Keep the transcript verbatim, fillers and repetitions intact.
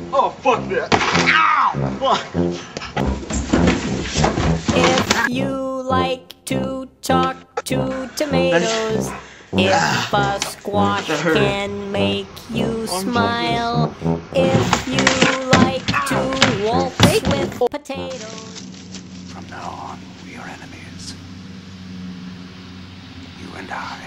Oh, fuck that. Ow! Fuck. If you like to talk to tomatoes, if a squash can make you smile, if you like to waltz with potatoes. From now on, we are enemies. You and I.